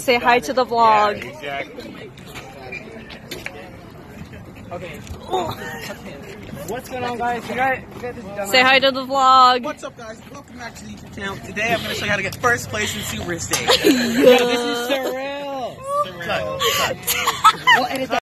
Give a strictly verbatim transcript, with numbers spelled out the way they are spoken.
Say hi to the vlog. Yeah, exactly. Okay. What's going on, guys? You guys, you guys just Say hi to the vlog. What's up, guys? Welcome back to the YouTube channel. Today I'm going to show you how to get first place in Super State. Yo, this is surreal. Cut, cut. We'll edit that.